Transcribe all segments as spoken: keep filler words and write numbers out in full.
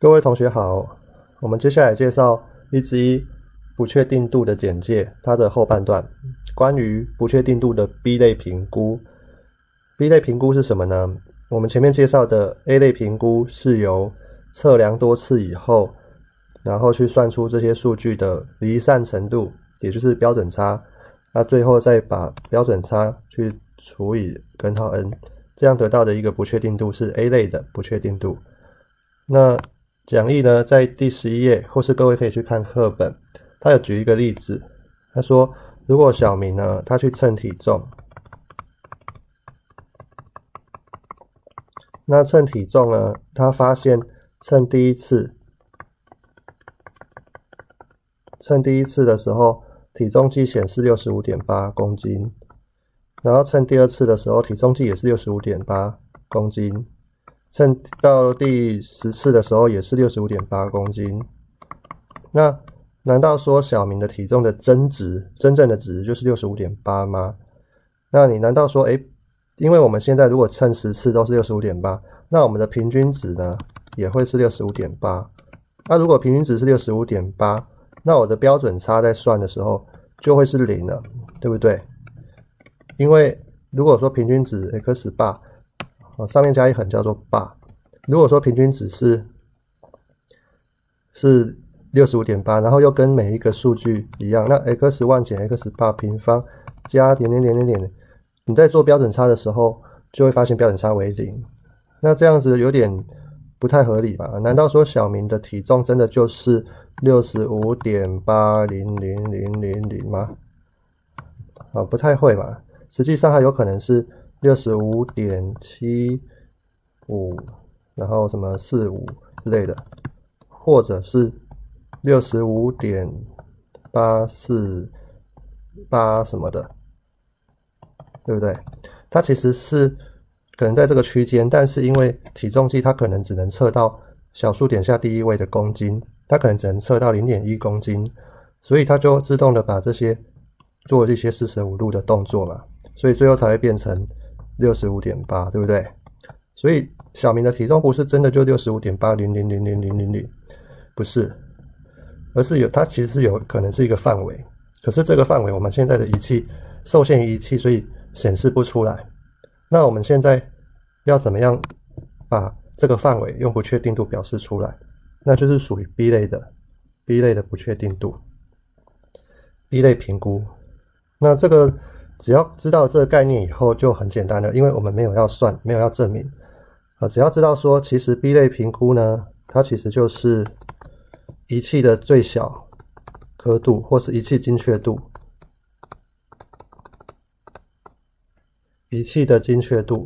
各位同学好，我们接下来介绍一之一不确定度的简介，它的后半段关于不确定度的 B 类评估。B 类评估是什么呢？我们前面介绍的 A 类评估是由测量多次以后，然后去算出这些数据的离散程度，也就是标准差，那最后再把标准差去除以根号 n， 这样得到的一个不确定度是 A 类的不确定度。那讲义呢，在第十一页，或是各位可以去看课本，他有举一个例子，他说如果小明呢，他去称体重，那称体重呢，他发现称第一次称第一次的时候，体重计显示 六十五点八公斤，然后称第二次的时候，体重计也是 六十五点八公斤，称到第十次的时候也是 六十五点八公斤。那难道说小明的体重的真值，真正的值就是 六十五点八 吗？那你难道说诶因为我们现在如果称十次都是 六十五点八， 那我们的平均值呢也会是 六十五点八。 那如果平均值是 六十五点八， 那我的标准差在算的时候就会是零了，对不对？因为如果说平均值 x 八上面加一横叫做八，如果说平均值是是 六十五点八， 然后又跟每一个数据一样，那 x 一 减 x 八 平方加点点点点点，你在做标准差的时候就会发现标准差为零。那这样子有点不太合理吧？难道说小明的体重真的就是 六十五点八零零零零零 吗？啊，不太会嘛。实际上它有可能是 六十五点七五 然后什么四五之类的，或者是 六十五点八四八 什么的，对不对？它其实是可能在这个区间，但是因为体重计它可能只能测到小数点下第一位的公斤，它可能只能测到 零点一公斤，所以它就自动的把这些做一些四舍五入的动作嘛，所以最后才会变成 六十五点八， 对不对？所以小明的体重不是真的就 六十五点八零零零零零零零， 不是，而是有它其实是有可能是一个范围，可是这个范围我们现在的仪器受限于仪器，所以显示不出来。那我们现在要怎么样把这个范围用不确定度表示出来？那就是属于 B 类的 B 类的不确定度 B 类评估。那这个只要知道这个概念以后就很简单了，因为我们没有要算，没有要证明，呃，只要知道说其实 B 类评估呢，它其实就是仪器的最小刻度或是仪器精确度，仪器的精确度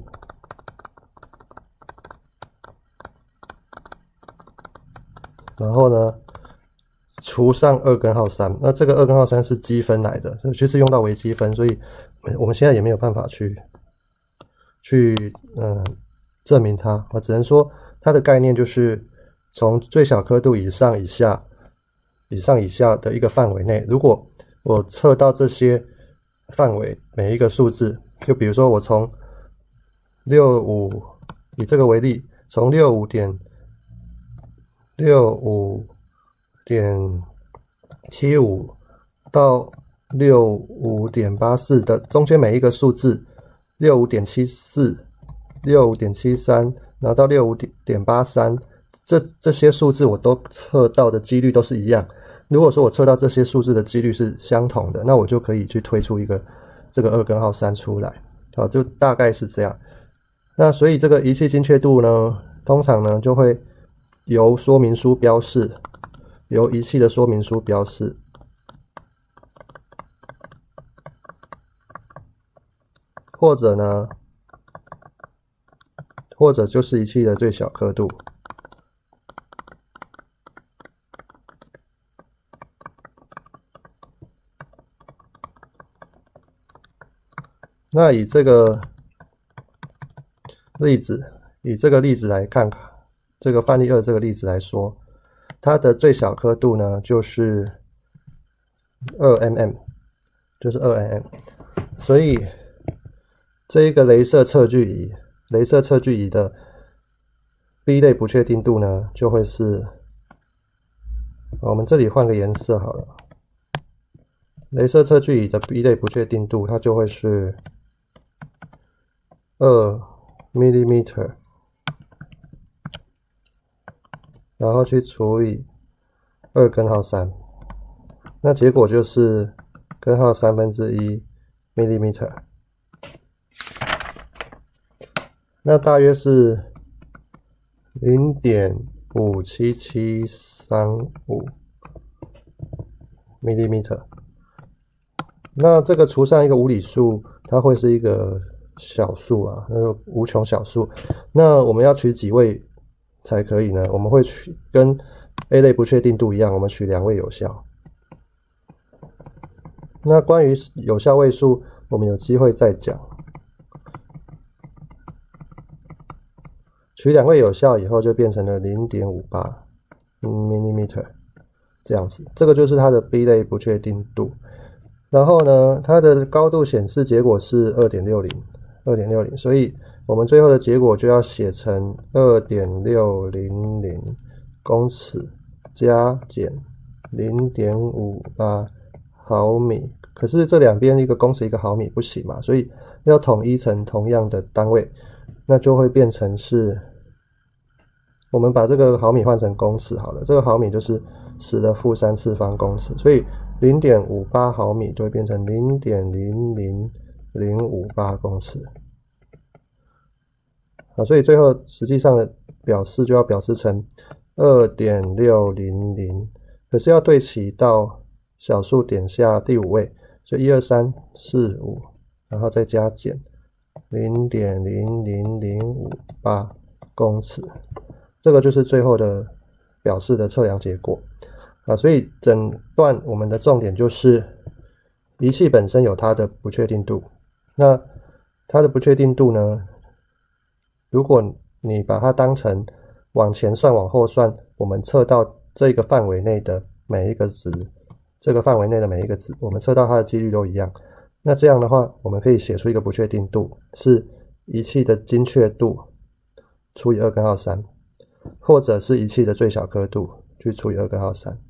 然后呢除上二根号三，那这个二根号三是积分来的，就是用到微积分，所以我们现在也没有办法去去嗯证明它，我只能说它的概念就是从最小刻度以上以下以上以下的一个范围内，如果我测到这些范围每一个数字，就比如说我从六十五以这个为例，从六十五点六十五点七五到 六十五点八四 的中间每一个数字 六十五点七四 六十五点七三 然后到 六十五点八三， 这这些数字我都测到的几率都是一样。如果说我测到这些数字的几率是相同的，那我就可以去推出一个这个二根号三出来，好，就大概是这样。那所以这个仪器精确度呢，通常呢就会由说明书标示，由仪器的说明书标示，或者呢，或者就是仪器的最小刻度。那以这个例子，以这个例子来看，这个范例二这个例子来说，它的最小刻度呢就是二 毫米， 就是二 毫米。所以这一个雷射测距仪，雷射测距仪的 B 类不确定度呢，就会是，我们这里换个颜色好了。雷射测距仪的 B 类不确定度，它就会是二 millimeter， 然后去除以二根号三，那结果就是根号三分之一 millimeter， 那大约是 零点五七七三五 millimeter。那这个除上一个无理数，它会是一个小数啊，那个无穷小数。那我们要取几位才可以呢？我们会取跟 A 类不确定度一样，我们取两位有效。那关于有效位数，我们有机会再讲。取两位有效以后，就变成了 零点五八 millimeter 这样子。这个就是它的 B 类不确定度。然后呢，它的高度显示结果是 二点六零， 二点六零， 所以我们最后的结果就要写成 二点六零零 公尺加减 零点五八 毫米。可是这两边一个公尺一个毫米不行嘛，所以要统一成同样的单位，那就会变成是，我们把这个毫米换成公尺好了，这个毫米就是十的负三次方公尺，所以 零点五八 毫米就会变成 零点零零零五八 公尺。好，所以最后实际上的表示就要表示成 二点六零零， 可是要对齐到小数点下第五位，就一二三四五，然后再加减 零点零零零五八 公尺。这个就是最后的表示的测量结果。啊，所以整段我们的重点就是仪器本身有它的不确定度。那它的不确定度呢，如果你把它当成往前算往后算，我们测到这个范围内的每一个值，这个范围内的每一个值，我们测到它的几率都一样。那这样的话，我们可以写出一个不确定度，是仪器的精确度除以二根号三，或者是仪器的最小刻度去除以二根号三。